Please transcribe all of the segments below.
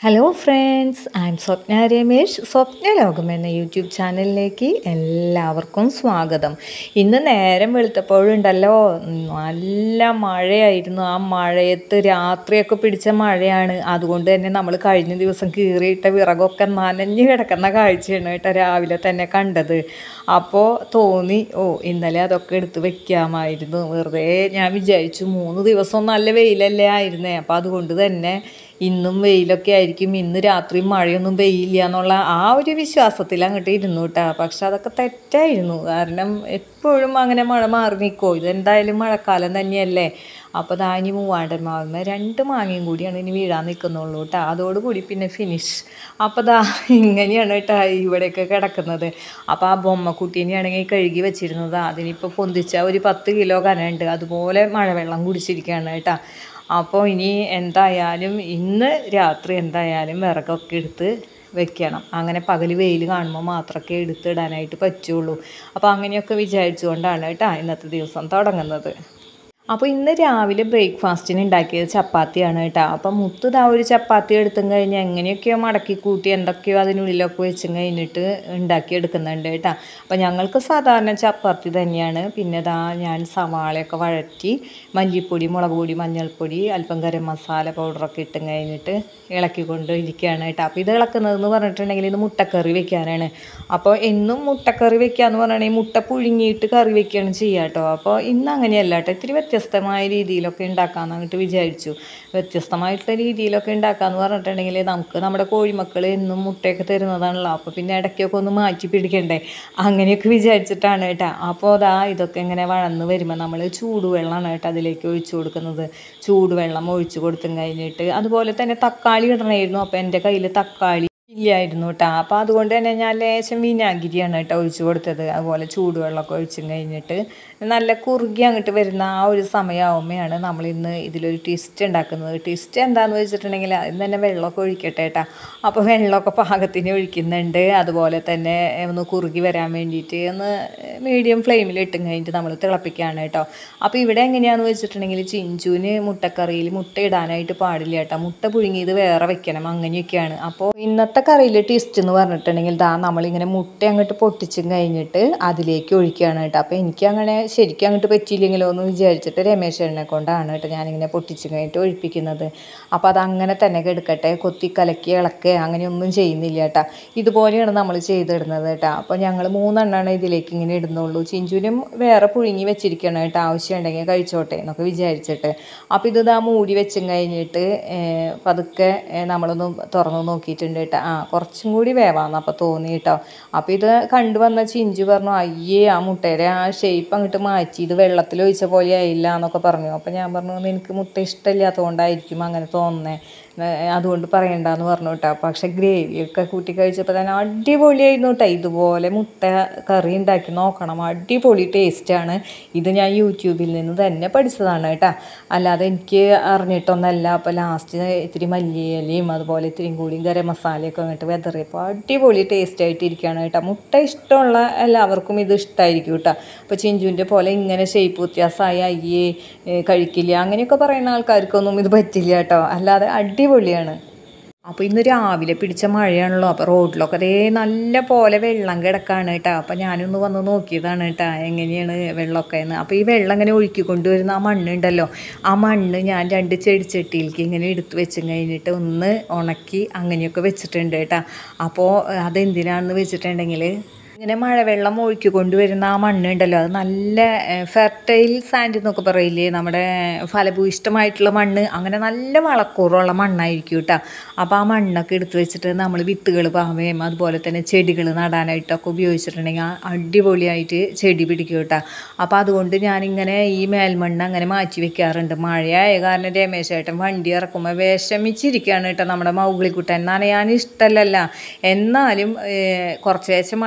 Hello friends, I'm Swapna Ramesh. Swapna ലോകം എന്ന YouTube ചാനലിലേക്ക് എല്ലാവർക്കും സ്വാഗതം. ഇന്ന് നേരം വെളുത്തപ്പോഴുണ്ടല്ലോ നല്ല മഴയായിരുന്നു. ആ മഴയത്ത് രാത്രിയൊക്കെ പിടിച്ച മഴയാണ്. അതുകൊണ്ട് തന്നെ നമ്മൾ കഴിഞ്ഞ ദിവസം കീറിയിട്ട വിറകൊക്കെ നനഞ്ഞു കിടക്കുന്ന കാഴ്ചയാണ് കേട്ടോ രാവിലെ തന്നെ കണ്ടത്. അപ്പോൾ തോന്നി ഇന്നലെ അതൊക്കെ എടുത്ത് വെക്കാമായിരുന്നു. വെറുതെ ഞാൻ വിചാരിച്ചു 3 ദിവസം നല്ല വെയിലല്ലേ ആയിരുന്നേ. അപ്പോൾ അതുകൊണ്ട് തന്നെ ഇന്നും വെയിലൊക്കെ ആയിരിക്കും, ഇന്ന് രാത്രി മഴയൊന്നും പെയ്യില്ല എന്നുള്ള ആ ഒരു വിശ്വാസത്തിൽ അങ്ങോട്ട് ഇരുന്നു കേട്ടോ. പക്ഷെ അതൊക്കെ തെറ്റായിരുന്നു. കാരണം എപ്പോഴും അങ്ങനെ മഴ മാറി നിൽക്കുമോ? ഇതെന്തായാലും മഴക്കാലം തന്നെയല്ലേ. അപ്പോൾ ദാ ഇനി മൂവാണ്ടൻ മാവുന്ന 2 മാങ്ങയും കൂടിയാണ് ഇനി വീഴാൻ നിൽക്കുന്നുള്ളൂ കേട്ടോ. അതോടുകൂടി പിന്നെ ഫിനിഷ്. അപ്പോൾ ദാ ഇങ്ങനെയാണ് കേട്ടോ ഇവിടെയൊക്കെ കിടക്കുന്നത്. അപ്പോൾ ആ ബൊമ്മക്കുട്ടീനെയാണെങ്കിൽ കഴുകി വെച്ചിരുന്നത് അതിനിപ്പോൾ പൊന്തിച്ച ഒരു 10 കിലോ കനമുണ്ട്. അതുപോലെ മഴവെള്ളം കുടിച്ചിരിക്കുകയാണ് കേട്ടോ. അപ്പോൾ ഇനി എന്തായാലും ഇന്ന് രാത്രി എന്തായാലും വിറകൊക്കെ എടുത്ത് വെക്കണം. അങ്ങനെ പകൽ വെയിൽ കാണുമ്പോൾ മാത്രമേ എടുത്തിടാനായിട്ട് പറ്റുള്ളൂ. അപ്പോൾ അങ്ങനെയൊക്കെ വിചാരിച്ചുകൊണ്ടാണ് കേട്ടോ ഇന്നത്തെ ദിവസം തുടങ്ങുന്നത്. അപ്പോൾ ഇന്ന് രാവിലെ ബ്രേക്ക്ഫാസ്റ്റിന് ഉണ്ടാക്കിയത് ചപ്പാത്തിയാണ് കേട്ടോ. അപ്പം മുത്ത് ഒരു ചപ്പാത്തി എടുത്തും കഴിഞ്ഞ് എങ്ങനെയൊക്കെയോ മടക്കി കൂട്ടി എന്തൊക്കെയോ അതിനുള്ളിലൊക്കെ വെച്ചും കഴിഞ്ഞിട്ട് ഉണ്ടാക്കിയെടുക്കുന്നുണ്ട് കേട്ടോ. അപ്പോൾ ഞങ്ങൾക്ക് സാധാരണ ചപ്പാത്തി തന്നെയാണ്. പിന്നെ ഞാൻ സവാളയൊക്കെ വഴറ്റി മല്ലിപ്പൊടി, മുളക് പൊടി, മഞ്ഞൾപ്പൊടി, അല്പം ഗരം മസാല പൗഡറൊക്കെ ഇട്ടും കഴിഞ്ഞിട്ട് ഇളക്കിക്കൊണ്ട് ഇരിക്കുകയാണ് കേട്ടോ. അപ്പോൾ ഇത് ഇളക്കുന്നതെന്ന് പറഞ്ഞിട്ടുണ്ടെങ്കിൽ ഇത് മുട്ടക്കറി വെക്കാനാണ്. അപ്പോൾ എന്നും മുട്ടക്കറി വെക്കാമെന്ന് പറഞ്ഞിട്ടുണ്ടെങ്കിൽ മുട്ട പുഴുങ്ങിയിട്ട് കറി വെക്കുകയാണ് ചെയ്യുക കേട്ടോ. അപ്പോൾ ഇന്ന് അങ്ങനെയല്ല കേട്ടോ, ഇത്തിരി വ്യത്യസ്തമായ രീതിയിലൊക്കെ ഉണ്ടാക്കാമെന്ന് അങ്ങോട്ട് വിചാരിച്ചു. വ്യത്യസ്തമായിട്ടുള്ള രീതിയിലൊക്കെ ഉണ്ടാക്കാമെന്ന് പറഞ്ഞിട്ടുണ്ടെങ്കിൽ നമുക്ക് നമ്മുടെ കോഴിമക്കൾ എന്നും മുട്ടയൊക്കെ തരുന്നതാണല്ലോ. അപ്പോൾ പിന്നെ ഇടയ്ക്കൊക്കെ ഒന്ന് മാറ്റി പിടിക്കണ്ടേ, അങ്ങനെയൊക്കെ വിചാരിച്ചിട്ടാണ് കേട്ടോ. അപ്പോൾ ഇതൊക്കെ ഇങ്ങനെ വഴന്ന് വരുമ്പോൾ നമ്മൾ ചൂടുവെള്ളമാണ് കേട്ടോ അതിലേക്ക് ഒഴിച്ചു കൊടുക്കുന്നത്. ചൂടുവെള്ളം ഒഴിച്ചു കൊടുത്തും കഴിഞ്ഞിട്ട് അതുപോലെ തന്നെ തക്കാളി ഇടണമായിരുന്നു. അപ്പോൾ എൻ്റെ കയ്യിൽ തക്കാളി ഇല്ലായിരുന്നു കേട്ടോ. അപ്പോൾ അതുകൊണ്ട് തന്നെ ഞാൻ ലേശം വിനാഗിരിയാണ് കേട്ടോ ഒഴിച്ച് കൊടുത്തത്. അതുപോലെ ചൂടുവെള്ളമൊക്കെ ഒഴിച്ചും കഴിഞ്ഞിട്ട് നല്ല കുറുകി അങ്ങോട്ട് വരുന്ന ആ ഒരു സമയമാകുമ്പോഴാണ് നമ്മളിന്ന് ഇതിലൊരു ട്വിസ്റ്റ് ഉണ്ടാക്കുന്നത്. ട്വിസ്റ്റ് എന്താണെന്ന് വെച്ചിട്ടുണ്ടെങ്കിൽ അതിന് തന്നെ വെള്ളമൊക്കെ ഒഴിക്കട്ടെ കേട്ടോ. അപ്പോൾ വെള്ളമൊക്കെ പാകത്തിന് ഒഴിക്കുന്നുണ്ട്. അതുപോലെ തന്നെ ഒന്ന് കുറുകി വരാൻ വേണ്ടിയിട്ട് ഒന്ന് മീഡിയം ഫ്ലെയിമിൽ ഇട്ടും കഴിഞ്ഞിട്ട് നമ്മൾ തിളപ്പിക്കുകയാണ് കേട്ടോ. അപ്പോൾ ഇവിടെ എങ്ങനെയാണെന്ന് വെച്ചിട്ടുണ്ടെങ്കിൽ ചിഞ്ചുവിന് മുട്ടക്കറിയിൽ മുട്ട ഇടാനായിട്ട് പാടില്ല കേട്ടോ. മുട്ട പുഴുങ്ങിയത് വേറെ വെക്കണം, അങ്ങനെയൊക്കെയാണ്. അപ്പോൾ ഇന്നത്തെ കറിയിൽ ട്വിസ്റ്റ് എന്ന് പറഞ്ഞിട്ടുണ്ടെങ്കിൽ നമ്മളിങ്ങനെ മുട്ട അങ്ങോട്ട് പൊട്ടിച്ചും കഴിഞ്ഞിട്ട് അതിലേക്ക് ഒഴിക്കുകയാണ് കേട്ടോ. അപ്പോൾ എനിക്ക് അങ്ങനെ ശരിക്കും അങ്ങോട്ട് പറ്റിയില്ലെങ്കിലോ എന്ന് വിചാരിച്ചിട്ട് രമേശനെ കൊണ്ടാണ് കേട്ടോ ഞാനിങ്ങനെ പൊട്ടിച്ചും കഴിഞ്ഞിട്ട് ഒഴിപ്പിക്കുന്നത്. അപ്പോൾ അതങ്ങനെ തന്നെ കെടുക്കട്ടെ, കൊത്തി കലക്കി ഇളക്കുക അങ്ങനെയൊന്നും ചെയ്യുന്നില്ല കേട്ടോ. ഇതുപോലെയാണ് നമ്മൾ ചെയ്തിടുന്നത് കേട്ടോ. അപ്പോൾ ഞങ്ങൾ 3 എണ്ണമാണ് ഇതിലേക്ക് ഇങ്ങനെ ഇടുന്നുള്ളൂ. ചിഞ്ചുവിനും വേറെ പുഴുങ്ങി വെച്ചിരിക്കണം കേട്ടോ, ആവശ്യമുണ്ടെങ്കിൽ കഴിച്ചോട്ടെ എന്നൊക്കെ വിചാരിച്ചിട്ട്. അപ്പോൾ ഇത് മൂടി വെച്ചും കഴിഞ്ഞിട്ട് പതുക്കെ നമ്മളൊന്ന് തുറന്ന് നോക്കിയിട്ടുണ്ട് കേട്ടോ. കുറച്ചും കൂടി വേവാന്ന് അപ്പോൾ തോന്നി കേട്ടോ. അപ്പോൾ ഇത് കണ്ടുവന്ന ചിഞ്ചു പറഞ്ഞു, അയ്യേ ആ മുട്ടയുടെ ആ ഷേപ്പ് അങ്ങോട്ട് മാറ്റി, ഇത് വെള്ളത്തിൽ ഒഴിച്ച പോലെ ആയില്ല എന്നൊക്കെ പറഞ്ഞു. അപ്പോൾ ഞാൻ പറഞ്ഞു, എനിക്ക് മുട്ട ഇഷ്ടമില്ലാത്തതുകൊണ്ടായിരിക്കും അങ്ങനെ തോന്നുന്നത്, അതുകൊണ്ട് പറയണ്ടെന്ന് പറഞ്ഞു കേട്ടോ. പക്ഷെ ഗ്രേവിയൊക്കെ കൂട്ടി കഴിച്ചപ്പോൾ തന്നെ അടിപൊളിയായിരുന്നു കേട്ടോ. ഇതുപോലെ മുട്ട കറി ഉണ്ടാക്കി നോക്കണം, അടിപൊളി ടേസ്റ്റാണ്. ഇത് ഞാൻ യൂട്യൂബിൽ നിന്ന് തന്നെ പഠിച്ചതാണ് കേട്ടോ, അല്ലാതെ എനിക്ക് അറിഞ്ഞിട്ടൊന്നല്ല. അപ്പോൾ ലാസ്റ്റ് ഇത്തിരി മല്ലിയിലയും അതുപോലെ ഇത്തിരിയും കൂടി ഗരം മസാലയൊക്കെ അങ്ങോട്ട് വെതറിയപ്പോൾ അടിപൊളി ടേസ്റ്റ് ആയിട്ടിരിക്കുകയാണ് കേട്ടോ. മുട്ട ഇഷ്ടമുള്ള എല്ലാവർക്കും ഇത് ഇഷ്ടമായിരിക്കും കേട്ടോ. അപ്പോൾ ചിഞ്ചുവിൻ്റെ പോലെ ഇങ്ങനെ ഷേപ്പ് വ്യത്യാസമായി അയ്യേ കഴിക്കില്ല അങ്ങനെയൊക്കെ പറയുന്ന ആൾക്കാർക്കൊന്നും ഇത് പറ്റില്ല കേട്ടോ, അല്ലാതെ അടിപൊളിയാണ്. അപ്പോൾ ഇന്ന് രാവിലെ പിടിച്ച മഴയാണല്ലോ. അപ്പോൾ റോഡിലൊക്കെ നല്ല പോലെ വെള്ളം കിടക്കാണ് കേട്ടോ. അപ്പോൾ ഞാനൊന്ന് വന്ന് നോക്കിയതാണ് കേട്ടോ എങ്ങനെയാണ് വെള്ളമൊക്കെ എന്ന്. അപ്പോൾ ഈ വെള്ളം ഇങ്ങനെ ഒഴുക്കിക്കൊണ്ടുവരുന്ന ആ മണ്ണുണ്ടല്ലോ, ആ മണ്ണ് ഞാൻ 2 ചെടിച്ചട്ടിയിലേക്ക് ഇങ്ങനെ എടുത്ത് വെച്ചും കഴിഞ്ഞിട്ട് ഒന്ന് ഉണക്കി അങ്ങനെയൊക്കെ വെച്ചിട്ടുണ്ട് കേട്ടോ. അപ്പോൾ അതെന്തിനാണെന്ന് വെച്ചിട്ടുണ്ടെങ്കിൽ ഇങ്ങനെ മഴവെള്ളം ഒഴുക്കി കൊണ്ടുവരുന്ന ആ മണ്ണുണ്ടല്ലോ, അത് നല്ല ഫെർട്ടൈൽ സാൻഡ് എന്നൊക്കെ പറയില്ലേ, നമ്മുടെ ഫലഭൂയിഷ്ടമായിട്ടുള്ള മണ്ണ്, അങ്ങനെ നല്ല വളക്കൂറുള്ള മണ്ണായിരിക്കും കേട്ടോ. അപ്പോൾ ആ മണ്ണൊക്കെ എടുത്ത് വെച്ചിട്ട് നമ്മൾ വിത്തുകൾ പാവുകയും അതുപോലെ തന്നെ ചെടികൾ നടാനായിട്ടൊക്കെ ഉപയോഗിച്ചിട്ടുണ്ടെങ്കിൽ അടിപൊളിയായിട്ട് ചെടി പിടിക്കും കേട്ടോ. അപ്പോൾ അതുകൊണ്ട് ഞാനിങ്ങനെ ഈ മേൽമണ്ണ് അങ്ങനെ മാറ്റി വെക്കാറുണ്ട്. മഴയായ കാരണം രമേശേട്ടൻ വണ്ടി ഇറക്കുമ്പോൾ വിഷമിച്ചിരിക്കുകയാണ് കേട്ടോ. നമ്മുടെ മൗഗ്ലിക്കുട്ടൻ നനയാൻ ഇഷ്ടമല്ലല്ല, എന്നാലും കുറച്ചേശം മഴയൊന്ന്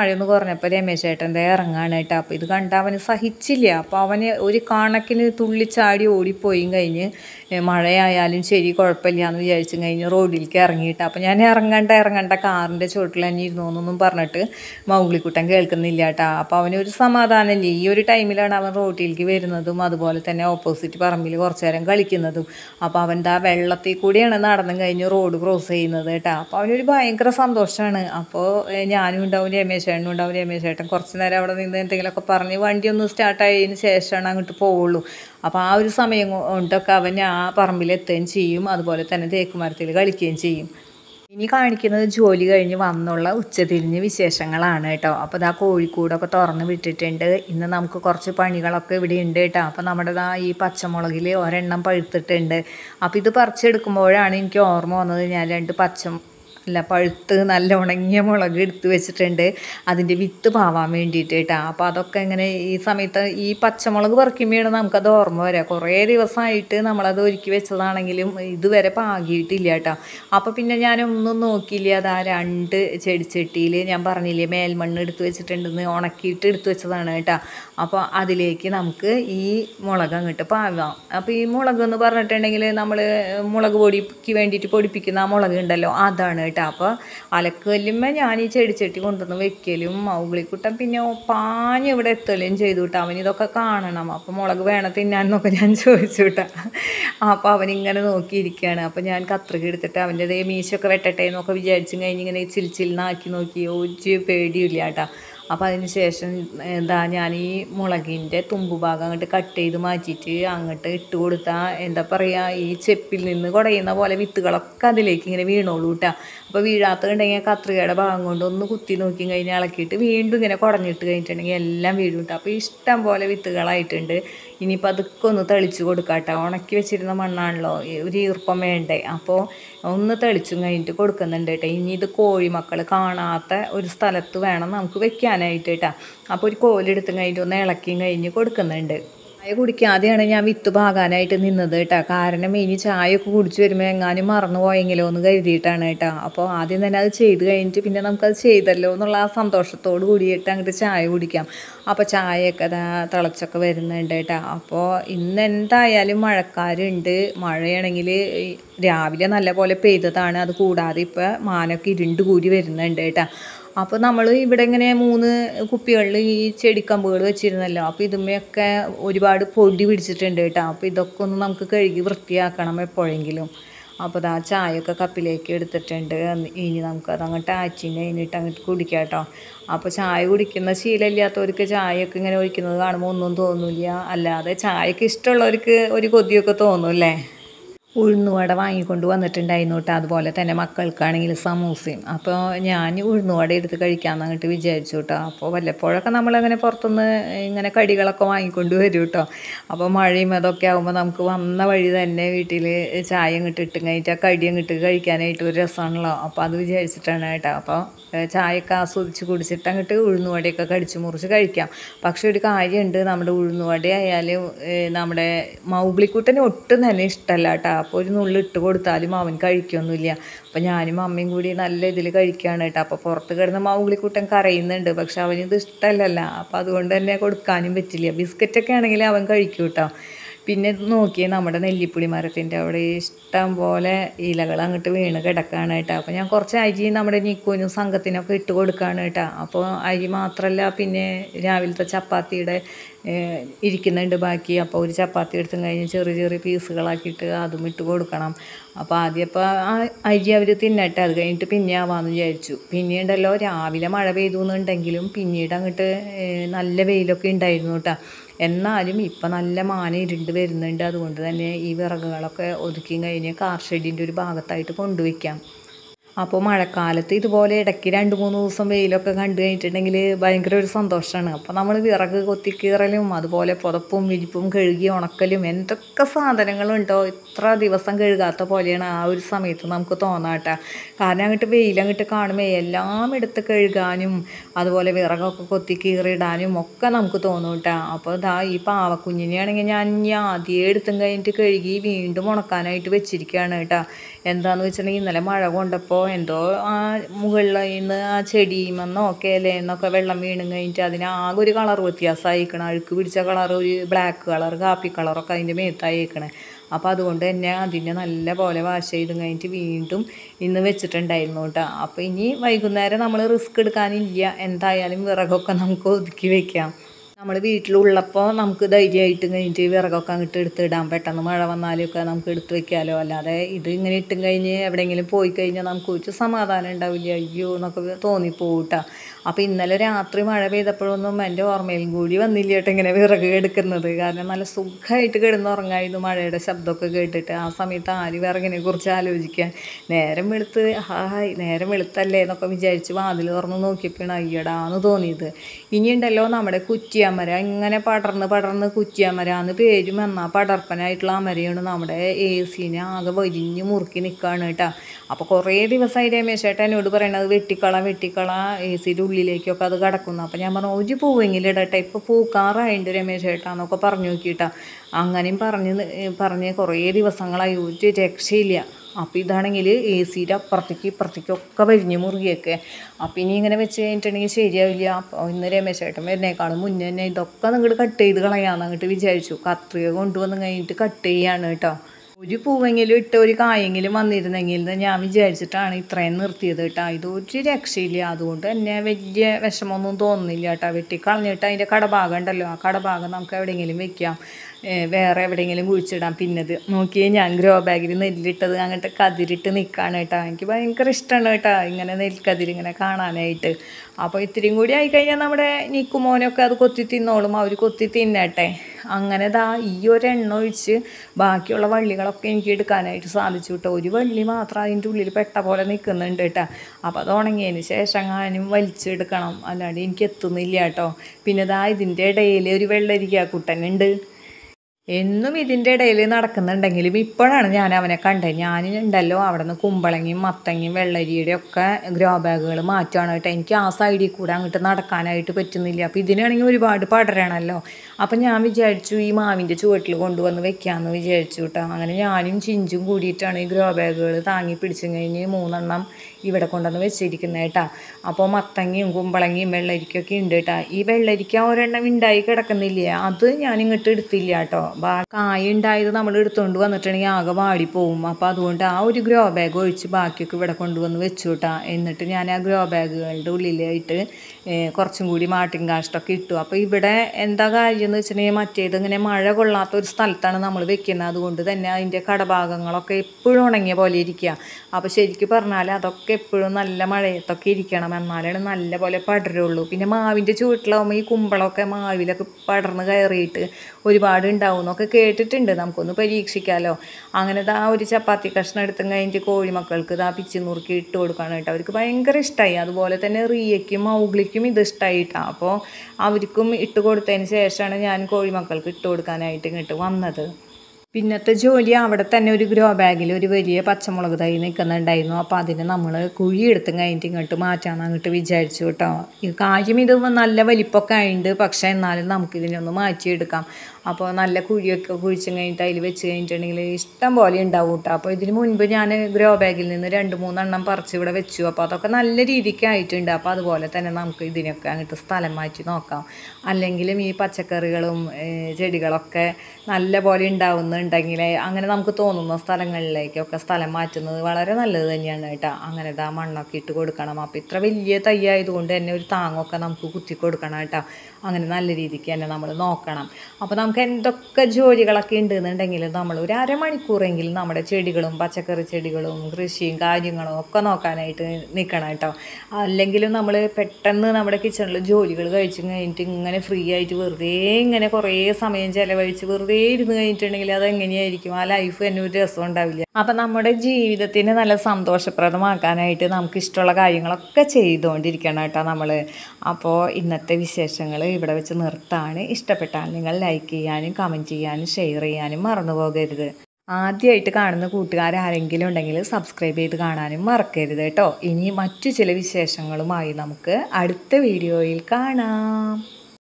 പറഞ്ഞപ്പോൾ രമേശ് ചേട്ടൻ്റെ ഇറങ്ങാണ് കേട്ടോ. അപ്പോൾ ഇത് കണ്ട അവന് സഹിച്ചില്ല. അപ്പോൾ അവന് ഒരു കണക്കിന് തുള്ളിച്ചാടി ഓടിപ്പോയും കഴിഞ്ഞ് മഴയായാലും ശരി കുഴപ്പമില്ല എന്ന് വിചാരിച്ചും കഴിഞ്ഞ് റോഡിലേക്ക് ഇറങ്ങിയിട്ട്. അപ്പോൾ ഞാൻ ഇറങ്ങണ്ട കാറിൻ്റെ ചുവട്ടിൽ തന്നെ ഇരുന്നോന്നൊന്നും പറഞ്ഞിട്ട് മൗഗ്ലിക്കുട്ടൻ കേൾക്കുന്നില്ല കേട്ടോ. അപ്പോൾ അവനൊരു സമാധാനമില്ല. ഈ ഒരു ടൈമിലാണ് അവൻ റോഡിലേക്ക് വരുന്നതും അതുപോലെ തന്നെ ഓപ്പോസിറ്റ് പറമ്പിൽ കുറച്ച് നേരം കളിക്കുന്നതും. അപ്പോൾ അവൻ ആ വെള്ളത്തിൽ കൂടിയാണ് നടന്നും കഴിഞ്ഞ് റോഡ് ക്രോസ് ചെയ്യുന്നത് കേട്ടോ. അപ്പോൾ അവനൊരു ഭയങ്കര സന്തോഷമാണ്. അപ്പോൾ ഞാനും ഉണ്ടാവും, രമേശ് ചേട്ടനും ഉണ്ടാവും. രമേശ് ചേട്ടൻ കുറച്ച് നേരം അവിടെ നിന്ന് എന്തെങ്കിലുമൊക്കെ പറഞ്ഞ് വണ്ടി ഒന്ന് സ്റ്റാർട്ടായതിന് ശേഷമാണ് അങ്ങോട്ട് പോവുള്ളൂ. അപ്പോൾ ആ ഒരു സമയം കൊണ്ടൊക്കെ അവൻ ആ പറമ്പിലെത്തുകയും ചെയ്യും, അതുപോലെ തന്നെ തേക്കുമരത്തിൽ കളിക്കുകയും ചെയ്യും. ഇനി കാണിക്കുന്നത് ജോലി കഴിഞ്ഞ് വന്നുള്ള ഉച്ചതിരിഞ്ഞ് വിശേഷങ്ങളാണ് കേട്ടോ. അപ്പോൾ ഇതാ കോഴിക്കൂടൊക്കെ തുറന്ന് വിട്ടിട്ടുണ്ട്. ഇന്ന് നമുക്ക് കുറച്ച് പണികളൊക്കെ ഇവിടെ ഉണ്ട് കേട്ടോ. അപ്പോൾ നമ്മുടെ ഈ പച്ചമുളകിൽ ഒരെണ്ണം പഴുത്തിട്ടുണ്ട്. അപ്പോൾ ഇത് പറിച്ചെടുക്കുമ്പോഴാണ് എനിക്ക് ഓർമ്മ വന്നത്, ഞാൻ 2 പഴുത്ത് നല്ല ഉണങ്ങിയ മുളക് എടുത്ത് വെച്ചിട്ടുണ്ട് അതിൻ്റെ വിത്ത് പാവാൻ വേണ്ടിയിട്ട് കേട്ടോ. അപ്പോൾ അതൊക്കെ ഇങ്ങനെ ഈ സമയത്ത് ഈ പച്ചമുളക് പറിക്കുമ്പോഴാണ് നമുക്കത് ഓർമ്മ വരിക. കുറേ ദിവസമായിട്ട് നമ്മളത് ഒരുക്കി വെച്ചതാണെങ്കിലും ഇതുവരെ പാകിയിട്ടില്ല കേട്ടോ. അപ്പോൾ പിന്നെ ഞാനൊന്നും നോക്കിയില്ല. അതാ 2 ചെടിച്ചട്ടിയിൽ ഞാൻ പറഞ്ഞില്ലേ മേൽമണ്ണ് എടുത്ത് വെച്ചിട്ടുണ്ടെന്ന്, ഉണക്കിയിട്ട് എടുത്ത് വെച്ചതാണ് കേട്ടോ. അപ്പോൾ അതിലേക്ക് നമുക്ക് ഈ മുളക് അങ്ങോട്ട് പാകാം. അപ്പോൾ ഈ മുളക് എന്ന് പറഞ്ഞിട്ടുണ്ടെങ്കിൽ നമ്മൾ മുളക് പൊടിക്ക് വേണ്ടിയിട്ട് പൊടിപ്പിക്കുന്ന ആ മുളക് ഉണ്ടല്ലോ, അതാണ് കേട്ടോ. അപ്പോൾ അലക്കല്ലുമ്പോൾ ഞാൻ ഈ ചെടിച്ചട്ടി കൊണ്ടുവന്ന് വെക്കലും മൗഗ്ലിക്കുട്ടൻ പിന്നെ പാഞ്ഞ് ഇവിടെ എത്തലും ചെയ്തു കേട്ടോ. അവനിതൊക്കെ കാണണം. അപ്പോൾ മുളക് വേണം തിന്നാനൊക്കെ ഞാൻ ചോദിച്ചു കേട്ടോ. അപ്പോൾ അവനിങ്ങനെ നോക്കിയിരിക്കുകയാണ്. അപ്പോൾ ഞാൻ കത്രിക എടുത്തിട്ട് അവൻ്റെ മീശയൊക്കെ വെട്ടട്ടെ എന്നൊക്കെ വിചാരിച്ചു കഴിഞ്ഞ് ഇങ്ങനെ ചിൽനാക്കി നോക്കി ഒരു പേടിയില്ല കേട്ടോ. അപ്പോൾ അതിന് ശേഷം എന്താ ഞാൻ ഈ മുളകിൻ്റെ തുമ്പുഭാഗം അങ്ങോട്ട് കട്ട് ചെയ്ത് മാറ്റിയിട്ട് അങ്ങോട്ട് ഇട്ട് കൊടുത്താൽ എന്താ പറയുക, ഈ ചെപ്പിൽ നിന്ന് കുടയുന്ന പോലെ വിത്തുകളൊക്കെ അതിലേക്ക് ഇങ്ങനെ വീണോളൂ കേട്ടോ. അപ്പോൾ വീഴാത്തതുണ്ടെങ്കിൽ കത്രികയുടെ ഭാഗം കൊണ്ട് ഒന്ന് കുത്തി നോക്കി കഴിഞ്ഞാൽ ഇളക്കിയിട്ട് വീണ്ടും ഇങ്ങനെ കുടഞ്ഞിട്ട് കഴിഞ്ഞിട്ടുണ്ടെങ്കിൽ എല്ലാം വീഴും കേട്ടോ. അപ്പോൾ ഇഷ്ടം പോലെ വിത്തുകളായിട്ടുണ്ട്. ഇനിയിപ്പോൾ അതൊക്കെ ഒന്ന് തെളിച്ച് കൊടുക്കാം കേട്ടോ. ഉണക്കി വെച്ചിരുന്ന മണ്ണാണല്ലോ, ഒരു ഈർപ്പം വേണ്ടേ. അപ്പോൾ ഒന്ന് തെളിച്ചും കഴിഞ്ഞിട്ട് കൊടുക്കുന്നുണ്ട് കേട്ടോ. ഇനി ഇത് കോഴിമക്കൾ കാണാത്ത ഒരു സ്ഥലത്ത് വേണം നമുക്ക് വെക്കാനായിട്ട് കേട്ടോ. അപ്പോൾ ഒരു കോലെടുത്തും കഴിഞ്ഞിട്ട് ഒന്ന് ഇളക്കിയും കഴിഞ്ഞ് കൊടുക്കുന്നുണ്ട്. ചായ കുടിക്കാതെയാണ് ഞാൻ വിത്ത് പാകാനായിട്ട് നിന്നത് കേട്ടോ. കാരണം ഇനി ചായയൊക്കെ കുടിച്ച് വരുമ്പോൾ എങ്ങാനും മറന്നു പോയെങ്കിലോ എന്ന് കരുതിയിട്ടാണ് കേട്ടോ. അപ്പോൾ ആദ്യം തന്നെ അത് ചെയ്ത് കഴിഞ്ഞിട്ട് പിന്നെ നമുക്കത് ചെയ്തല്ലോ എന്നുള്ള ആ സന്തോഷത്തോട് കൂടിയിട്ട് അങ്ങോട്ട് ചായ കുടിക്കാം. അപ്പോൾ ചായയൊക്കെ തിളച്ചൊക്കെ വരുന്നുണ്ട് കേട്ടോ. അപ്പോൾ ഇന്ന് എന്തായാലും മഴക്കാരുണ്ട്. മഴയാണെങ്കിൽ രാവിലെ നല്ല പോലെ പെയ്തതാണ്. അത് കൂടാതെ ഇപ്പോൾ മാനൊക്കെ ഇരുണ്ട് കൂടി വരുന്നുണ്ട് കേട്ടോ. അപ്പോൾ നമ്മൾ ഇവിടെ ഇങ്ങനെ 3 കുപ്പികളിൽ ഈ ചെടിക്കമ്പുകൾ വെച്ചിരുന്നല്ലോ. അപ്പോൾ ഇതുമ്മയൊക്കെ ഒരുപാട് പൊടി പിടിച്ചിട്ടുണ്ട് കേട്ടോ. അപ്പോൾ ഇതൊക്കെ ഒന്ന് നമുക്ക് കഴുകി വൃത്തിയാക്കണം എപ്പോഴെങ്കിലും. അപ്പോൾ ആ ചായയൊക്കെ കപ്പിലേക്ക് എടുത്തിട്ടുണ്ട്. ഇനി നമുക്കത് അങ്ങോട്ട് ആച്ചിന് കഴിഞ്ഞിട്ട് അങ്ങോട്ട് കുടിക്കാം കേട്ടോ. അപ്പോൾ ചായ കുടിക്കുന്ന ശീലമില്ലാത്തവർക്ക് ചായയൊക്കെ ഇങ്ങനെ ഒഴിക്കുന്നത് കാണുമ്പോൾ ഒന്നും തോന്നില്ല. അല്ലാതെ ചായക്ക് ഇഷ്ടമുള്ളവർക്ക് ഒരു കൊതിയൊക്കെ തോന്നും അല്ലേ. ഉഴുന്നുവട വാങ്ങിക്കൊണ്ട് വന്നിട്ടുണ്ടായിരുന്നു കേട്ടോ. അതുപോലെ തന്നെ മക്കൾക്കാണെങ്കിൽ സമൂസയും. അപ്പോൾ ഞാൻ ഉഴുന്നുവട എടുത്ത് കഴിക്കാമെന്ന് അങ്ങോട്ട് വിചാരിച്ചു കേട്ടോ. അപ്പോൾ വല്ലപ്പോഴൊക്കെ നമ്മളങ്ങനെ പുറത്തുനിന്ന് ഇങ്ങനെ കടികളൊക്കെ വാങ്ങിക്കൊണ്ട് വരും കേട്ടോ. അപ്പോൾ മഴയും അതൊക്കെ ആകുമ്പോൾ നമുക്ക് വന്ന വഴി തന്നെ വീട്ടിൽ ചായ അങ്ങോട്ട് ഇട്ടും കഴിഞ്ഞിട്ട് ആ കടി അങ്ങോട്ട് കഴിക്കാനായിട്ട് ഒരു രസമാണല്ലോ. അപ്പോൾ അത് വിചാരിച്ചിട്ടാണ് കേട്ടോ. അപ്പോൾ ചായയൊക്കെ ആസ്വദിച്ച് കുടിച്ചിട്ട് അങ്ങോട്ട് ഉഴുന്നുവടയൊക്കെ കടിച്ച് മുറിച്ച് കഴിക്കാം. പക്ഷെ ഒരു കാര്യമുണ്ട്, നമ്മുടെ ഉഴുന്നുവട ആയാലും നമ്മുടെ മൗഗ്ലിക്കുട്ടന് ഒട്ടും തന്നെ ഇഷ്ടമല്ല കേട്ടോ. അപ്പോൾ ഒരു നുള്ളിട്ട് കൊടുത്താലും അവൻ കഴിക്കൊന്നുമില്ല. അപ്പോൾ ഞാനും അമ്മയും കൂടി നല്ല ഇതിൽ കഴിക്കുകയാണ് കേട്ടോ. അപ്പോൾ പുറത്ത് കിടന്ന് മൗഗ്ലിക്കുട്ടൻ കരയുന്നുണ്ട്, പക്ഷെ അവനിത് ഇഷ്ടമല്ലല്ലോ. അപ്പോൾ അതുകൊണ്ട് തന്നെ കൊടുക്കാനും പറ്റില്ല. ബിസ്ക്കറ്റൊക്കെ ആണെങ്കിൽ അവൻ കഴിക്കും കേട്ടോ. പിന്നെ നോക്കിയാൽ നമ്മുടെ നെല്ലിപ്പുളി മരത്തിൻ്റെ അവിടെ ഇഷ്ടം പോലെ ഇലകൾ അങ്ങോട്ട് വീണ് കിടക്കുകയാണ് കേട്ടോ. അപ്പോൾ ഞാൻ കുറച്ച് അരി നമ്മുടെ നിക്കുവിനും സംഘത്തിനൊക്കെ ഇട്ട് കൊടുക്കുകയാണ് കേട്ടോ. അപ്പോൾ അരി മാത്രമല്ല, പിന്നെ രാവിലത്തെ ചപ്പാത്തിയുടെ ഇരിക്കുന്നുണ്ട് ബാക്കി. അപ്പോൾ ഒരു ചപ്പാത്തി എടുത്തും കഴിഞ്ഞ് ചെറിയ ചെറിയ പീസുകളാക്കിയിട്ട് അതും ഇട്ട് കൊടുക്കണം. അപ്പോൾ ആദ്യം അപ്പോൾ ആ അരി അവർ തിന്നട്ടെ, അത് കഴിഞ്ഞിട്ട് പിന്നെ ആവാമെന്ന് വിചാരിച്ചു. പിന്നീടല്ലോ രാവിലെ മഴ പെയ്തു എന്നുണ്ടെങ്കിലും പിന്നീട് അങ്ങോട്ട് നല്ല വെയിലൊക്കെ ഉണ്ടായിരുന്നു കേട്ടോ. എന്നാലും ഇപ്പം നല്ല മാന ഇരുണ്ട് വരുന്നുണ്ട്. അതുകൊണ്ട് തന്നെ ഈ വിറകുകളൊക്കെ ഒതുക്കി കഴിഞ്ഞ് കാർ ഷെഡിൻ്റെ ഒരു ഭാഗത്തായിട്ട് കൊണ്ടുവയ്ക്കാം. അപ്പോൾ മഴക്കാലത്ത് ഇതുപോലെ ഇടയ്ക്ക് 2-3 ദിവസം വെയിലൊക്കെ കണ്ടു കഴിഞ്ഞിട്ടുണ്ടെങ്കിൽ ഭയങ്കര ഒരു സന്തോഷമാണ്. അപ്പോൾ നമ്മൾ വിറക് കൊത്തിക്കീറലും അതുപോലെ പുതപ്പും വിരിപ്പും കഴുകി ഉണക്കലും എന്തൊക്കെ സാധനങ്ങളുണ്ടോ ഇത്ര ദിവസം കഴുകാത്ത പോലെയാണ് ആ ഒരു സമയത്ത് നമുക്ക് തോന്നാട്ടോ. കാരണം അങ്ങോട്ട് വെയിലങ്ങോട്ട് കാണുമ്പോൾ എല്ലാം എടുത്ത് കഴുകാനും അതുപോലെ വിറകൊക്കെ കൊത്തിക്കീറിയിടാനും ഒക്കെ നമുക്ക് തോന്നും കേട്ടോ. അപ്പോൾ ഈ പാവക്കുഞ്ഞിനെയാണെങ്കിൽ ഞാൻ ഇനി ആദ്യം എടുത്തും കഴിഞ്ഞിട്ട് കഴുകി വീണ്ടും ഉണക്കാനായിട്ട് വെച്ചിരിക്കുകയാണ് കേട്ടോ. എന്താണെന്ന് വെച്ചിട്ടുണ്ടെങ്കിൽ ഇന്നലെ മഴ കൊണ്ടപ്പോൾ എന്തോ ആ മുകളിൽ നിന്ന് ആ ചെടിയുമെന്നോ ഇലയെന്നൊക്കെ വെള്ളം വീണ് കഴിഞ്ഞിട്ട് അതിനാകെ ഒരു കളർ വ്യത്യാസമായിരിക്കണം. അഴുക്ക് പിടിച്ച കളർ, ഒരു ബ്ലാക്ക് കളർ, കാപ്പി കളറൊക്കെ അതിൻ്റെ മേത്തായിരിക്കണേ. അപ്പോൾ അതുകൊണ്ട് തന്നെ അതിനെ നല്ല പോലെ വാഷ് ചെയ്ത് കഴിഞ്ഞിട്ട് വീണ്ടും ഇന്ന് വെച്ചിട്ടുണ്ടായിരുന്നു കേട്ടോ. അപ്പോൾ ഇനി വൈകുന്നേരം നമ്മൾ റിസ്ക് എടുക്കാനില്ല, എന്തായാലും വിറകൊക്കെ നമുക്ക് ഒതുക്കി വെക്കാം. നമ്മൾ വീട്ടിലുള്ളപ്പോൾ നമുക്ക് ധൈര്യമായിട്ട് കഴിഞ്ഞിട്ട് വിറകൊക്കെ അങ്ങോട്ട് എടുത്തിടാം. പെട്ടെന്ന് മഴ വന്നാലൊക്കെ നമുക്ക് എടുത്ത് വെക്കാമല്ലോ. അല്ലാതെ ഇത് ഇങ്ങനെ ഇട്ടും കഴിഞ്ഞ് എവിടെയെങ്കിലും പോയി കഴിഞ്ഞാൽ നമുക്ക് ഒരു സമാധാനം ഉണ്ടാവില്ല, അയ്യോ എന്നൊക്കെ തോന്നിപ്പോവും കേട്ടോ. അപ്പോൾ ഇന്നലെ രാത്രി മഴ പെയ്തപ്പോഴൊന്നും എൻ്റെ ഓർമ്മയിലും കൂടി വന്നില്ല കേട്ടോ ഇങ്ങനെ വിറക് എടുക്കുന്നത്. കാരണം നല്ല സുഖമായിട്ട് കിടന്നുറങ്ങായിരുന്നു മഴയുടെ ശബ്ദമൊക്കെ കേട്ടിട്ട്. ആ സമയത്ത് ആര് വിറകിനെ കുറിച്ച് ആലോചിക്കാൻ. നേരം വെളുത്ത് നേരം വെളുത്തല്ലേ എന്നൊക്കെ വിചാരിച്ച് വാതിൽ തുറന്ന് നോക്കിയപ്പോഴാണ് അയ്യടാന്ന് തോന്നിയത്. ഇനിയുണ്ടല്ലോ നമ്മുടെ കുറ്റിയമര, ഇങ്ങനെ പടർന്ന് കുറ്റിയമരാന്ന് പേരും എന്നാൽ പടർപ്പനായിട്ടുള്ള അമരയാണ് നമ്മുടെ AC-നെ ആകെ വലിഞ്ഞ് മുറുക്കി നിൽക്കുകയാണ് കേട്ടോ. അപ്പോൾ കുറേ ദിവസമായി രമേശേട്ടൻ എന്നോട് പറയണത് വെട്ടിക്കള AC-യുടെ ഉള്ളിലേക്കൊക്കെ അത് കിടക്കുന്നു. അപ്പോൾ ഞാൻ പറഞ്ഞു ഒരു പൂവെങ്കിലും ഇടട്ടെ, ഇപ്പോൾ പൂക്കാറായിട്ട് രമേശേട്ടാന്നൊക്കെ പറഞ്ഞു നോക്കിയിട്ടാ. അങ്ങനെയും പറഞ്ഞ് കുറേ ദിവസങ്ങളായി, ഒരു രക്ഷയില്ല. അപ്പോൾ ഇതാണെങ്കിൽ AC-യുടെ ഇപ്പുറത്തേക്കൊക്കെ വലിഞ്ഞ് മുറുകിയൊക്കെ. അപ്പം ഇനി ഇങ്ങനെ വെച്ച് കഴിഞ്ഞിട്ടുണ്ടെങ്കിൽ ശരിയാവില്ല. അപ്പോൾ ഇന്ന് രമേശേട്ടൻ വരുന്നേക്കാളും മുന്നേ തന്നെ ഇതൊക്കെ അങ്ങോട്ട് കട്ട് ചെയ്ത് കളയാമെന്ന് അങ്ങോട്ട് വിചാരിച്ചു. കത്രിക കൊണ്ടുവന്ന് കഴിഞ്ഞിട്ട് കട്ട് ചെയ്യാണ് കേട്ടോ. ഒരു പൂവെങ്കിലും ഇട്ട് ഒരു കായെങ്കിലും വന്നിരുന്നെങ്കിൽ ഞാൻ വിചാരിച്ചിട്ടാണ് ഇത്രയും നിർത്തിയത് കേട്ടോ. ഇതൊരു രക്ഷയില്ല. അതുകൊണ്ട് തന്നെ വലിയ വിഷമമൊന്നും തോന്നുന്നില്ല കേട്ടോ. വെട്ടിക്കളഞ്ഞിട്ട് അതിൻ്റെ കടഭാഗം ഉണ്ടല്ലോ, ആ കടഭാഗം നമുക്ക് എവിടെയെങ്കിലും വെക്കാം, വേറെ എവിടെയെങ്കിലും കുഴിച്ചിടാം. പിന്നത് നോക്കിയേ ഞാൻ ഗ്രോ ബാഗിൽ നെല്ലിട്ടത് അങ്ങോട്ട് കതിരിട്ട് നിൽക്കുകയാണ് കേട്ടോ. എനിക്ക് ഭയങ്കര ഇഷ്ടമാണ് കേട്ടോ ഇങ്ങനെ നെൽക്കതിർ ഇങ്ങനെ കാണാനായിട്ട്. അപ്പോൾ ഇത്തിരിയും കൂടി ആയിക്കഴിഞ്ഞാൽ നമ്മുടെ നീക്കുമോനൊക്കെ അത് കൊത്തി തിന്നോളും, അവർ കൊത്തി തിന്നട്ടെ. അങ്ങനെ ഈ ഒരെണ്ണ ഒഴിച്ച് ബാക്കിയുള്ള വള്ളികളൊക്കെ എനിക്ക് എടുക്കാനായിട്ട് സാധിച്ചു കേട്ടോ. ഒരു വള്ളി മാത്രം അതിൻ്റെ ഉള്ളിൽ പെട്ട പോലെ നിൽക്കുന്നുണ്ട് കേട്ടോ. അപ്പോൾ അത് ഉണങ്ങിയതിന് ശേഷം ഞാനും വലിച്ചെടുക്കണം, അല്ലാണ്ട് എനിക്ക് എത്തുന്നില്ല കേട്ടോ. പിന്നെ ഇതിൻ്റെ ഇടയിൽ ഒരു വെള്ളരിക്ക കുട്ടനുണ്ട്. എന്നും ഇതിൻ്റെ ഇടയിൽ നടക്കുന്നുണ്ടെങ്കിലും ഇപ്പോഴാണ് ഞാൻ അവനെ കണ്ടത്. ഞാനുണ്ടല്ലോ അവിടെ നിന്ന് കുമ്പളങ്ങയും മത്തങ്ങയും വെള്ളരിയുടെ ഒക്കെ ഗ്രോ ബാഗുകൾ മാറ്റുകയാണ് കേട്ടോ. എനിക്ക് ആ സൈഡിൽ കൂടെ അങ്ങോട്ട് നടക്കാനായിട്ട് പറ്റുന്നില്ല. അപ്പോൾ ഇതിനാണെങ്കിൽ ഒരുപാട് പടരണമല്ലോ. അപ്പം ഞാൻ വിചാരിച്ചു ഈ മാവിൻ്റെ ചുവട്ടിൽ കൊണ്ടുവന്ന് വെക്കാമെന്ന് വിചാരിച്ചു കേട്ടോ. അങ്ങനെ ഞാനും ചിഞ്ചും കൂടിയിട്ടാണ് ഈ ഗ്രോ ബാഗുകൾ താങ്ങി പിടിച്ചു കഴിഞ്ഞ് 3 എണ്ണം ഇവിടെ കൊണ്ടുവന്ന് വെച്ചിരിക്കുന്നത് കേട്ടോ. അപ്പോൾ മത്തങ്ങയും കുമ്പളങ്ങയും വെള്ളരിക്കൊക്കെ ഉണ്ട് കേട്ടോ. ഈ വെള്ളരിക്ക ഒരെണ്ണം ഉണ്ടായി കിടക്കുന്നില്ലേ, അത് ഞാൻ ഇങ്ങോട്ട് എടുത്തില്ല കേട്ടോ. കായ ഉണ്ടായത് നമ്മൾ എടുത്തുകൊണ്ട് വന്നിട്ടുണ്ടെങ്കിൽ ആകെ വാടിപ്പോവും. അപ്പോൾ അതുകൊണ്ട് ആ ഒരു ഗ്രോ ബാഗ് ഒഴിച്ച് ബാക്കിയൊക്കെ ഇവിടെ കൊണ്ടുവന്ന് വെച്ചു കേട്ടോ. എന്നിട്ട് ഞാൻ ആ ഗ്രോ ബാഗുകളുടെ ഉള്ളിലായിട്ട് കുറച്ചും കൂടി മാട്ടിൻ കാഷ്ടൊക്കെ ഇട്ടു. അപ്പോൾ ഇവിടെ എന്താ കാര്യം എന്ന് വെച്ചിട്ടുണ്ടെങ്കിൽ മറ്റേത് ഇങ്ങനെ മഴ കൊള്ളാത്ത ഒരു സ്ഥലത്താണ് നമ്മൾ വെക്കുന്നത്. അതുകൊണ്ട് തന്നെ അതിൻ്റെ കടഭാഗങ്ങളൊക്കെ എപ്പോഴും ഉണങ്ങിയ പോലെ ഇരിക്കുക. അപ്പോൾ ശരിക്കും പറഞ്ഞാൽ അതൊക്കെ എപ്പോഴും നല്ല മഴയത്തൊക്കെ ഇരിക്കണം, എന്നാലാണ് നല്ല പോലെ പടരുള്ളൂ. പിന്നെ മാവിൻ്റെ ചുവട്ടിലാവുമ്പോൾ ഈ കുമ്പളമൊക്കെ മാവിലൊക്കെ പടർന്ന് കയറിയിട്ട് ഒരുപാട് ഉണ്ടാവും എന്നൊക്കെ കേട്ടിട്ടുണ്ട്. നമുക്കൊന്ന് പരീക്ഷിക്കാമല്ലോ. അങ്ങനെ ഒരു ചപ്പാത്തി കഷ്ണം എടുത്തും കഴിഞ്ഞിട്ട് കോഴിമക്കൾക്ക് പിച്ചി നുറുക്കി ഇട്ട് കൊടുക്കണം കേട്ടോ. അവർക്ക് ഭയങ്കര ഇഷ്ടമായി. അതുപോലെ തന്നെ റിയയ്ക്കും മൗഗ്ലിക്കും ഇത് ഇഷ്ടമായിട്ടാണ്. അപ്പോൾ അവർക്കും ഇട്ട് കൊടുത്തതിന് ശേഷമാണ് ഞാൻ കോഴിമക്കൾക്ക് ഇട്ട് കൊടുക്കാനായിട്ട് ഇങ്ങോട്ട് വന്നത്. പിന്നത്തെ ജോലി അവിടെ തന്നെ ഒരു ഗ്രോ ബാഗിൽ ഒരു വലിയ പച്ചമുളക് തൈ നിൽക്കുന്നുണ്ടായിരുന്നു. അപ്പോൾ അതിന് നമ്മൾ കുഴിയെടുത്തും കഴിഞ്ഞിട്ട് ഇങ്ങോട്ട് മാറ്റാമെന്ന് അങ്ങോട്ട് വിചാരിച്ചു കേട്ടോ. ഈ കാര്യം ഇത് നല്ല വലിപ്പമൊക്കെ ആയിട്ടുണ്ട്, പക്ഷേ എന്നാലും നമുക്കിതിനൊന്ന് മാറ്റിയെടുക്കാം. അപ്പോൾ നല്ല കുഴിയൊക്കെ കുഴിച്ചും കഴിഞ്ഞിട്ട് അതിൽ വെച്ച് കഴിഞ്ഞിട്ടുണ്ടെങ്കിൽ ഇഷ്ടം പോലെ ഉണ്ടാവും കേട്ടോ. അപ്പോൾ ഇതിന് മുൻപ് ഞാൻ ഗ്രോ ബാഗിൽ നിന്ന് 2-3 എണ്ണം പറിച്ച് ഇവിടെ വെച്ചു. അപ്പോൾ അതൊക്കെ നല്ല രീതിക്ക് ആയിട്ടുണ്ട്. അപ്പോൾ അതുപോലെ തന്നെ നമുക്ക് ഇതിനൊക്കെ അങ്ങോട്ട് സ്ഥലം മാറ്റി നോക്കാം. അല്ലെങ്കിലും ഈ പച്ചക്കറികളും ചെടികളൊക്കെ നല്ല പോലെ ഉണ്ടാവുന്നുണ്ടെങ്കിൽ അങ്ങനെ നമുക്ക് തോന്നുന്ന സ്ഥലങ്ങളിലേക്കൊക്കെ സ്ഥലം മാറ്റുന്നത് വളരെ നല്ലത് തന്നെയാണ് കേട്ടോ. അങ്ങനെ മണ്ണൊക്കെ ഇട്ട് കൊടുക്കണം. അപ്പോൾ ഇത്ര വലിയ തൈ ആയതുകൊണ്ട് തന്നെ ഒരു താങ്ങൊക്കെ നമുക്ക് കുത്തി കൊടുക്കണം കേട്ടോ. അങ്ങനെ നല്ല രീതിക്ക് തന്നെ നമ്മൾ നോക്കണം. അപ്പോൾ നമുക്ക് എന്തൊക്കെ ജോലികളൊക്കെ ഉണ്ടെന്നുണ്ടെങ്കിൽ നമ്മൾ ഒരു അരമണിക്കൂറെങ്കിലും നമ്മുടെ ചെടികളും പച്ചക്കറി ചെടികളും കൃഷിയും കാര്യങ്ങളും ഒക്കെ നോക്കാനായിട്ട് നിൽക്കണം കേട്ടോ. അല്ലെങ്കിലും നമ്മൾ പെട്ടെന്ന് നമ്മുടെ കിച്ചണിൽ ജോലികൾ കഴിച്ചു കഴിഞ്ഞിട്ട് ഇങ്ങനെ ഫ്രീ ആയിട്ട് വെറുതെ ഇങ്ങനെ കുറേ സമയം ചിലവഴിച്ച് വെറുതെ ഇരുന്ന് കഴിഞ്ഞിട്ടുണ്ടെങ്കിൽ അതെങ്ങനെയായിരിക്കും, ആ ലൈഫ് തന്നെ ഒരു രസം ഉണ്ടാവില്ല. അപ്പം നമ്മുടെ ജീവിതത്തിന് നല്ല സന്തോഷപ്രദമാക്കാനായിട്ട് നമുക്ക് ഇഷ്ടമുള്ള കാര്യങ്ങളൊക്കെ ചെയ്തുകൊണ്ടിരിക്കണം കേട്ടോ നമ്മൾ. അപ്പോൾ ഇന്നത്തെ വിശേഷങ്ങൾ ഇവിടെ വെച്ച് നിർത്താണ്. ഇഷ്ടപ്പെട്ടാൽ നിങ്ങൾ ലൈക്ക് ചെയ്യാനും കമൻറ്റ് ചെയ്യാനും ഷെയർ ചെയ്യാനും മറന്നു പോകരുത്. ആദ്യമായിട്ട് കാണുന്ന കൂട്ടുകാരാരെങ്കിലും ഉണ്ടെങ്കിൽ സബ്സ്ക്രൈബ് ചെയ്ത് കാണാനും മറക്കരുത് കേട്ടോ. ഇനി മറ്റു ചില വിശേഷങ്ങളുമായി നമുക്ക് അടുത്ത വീഡിയോയിൽ കാണാം.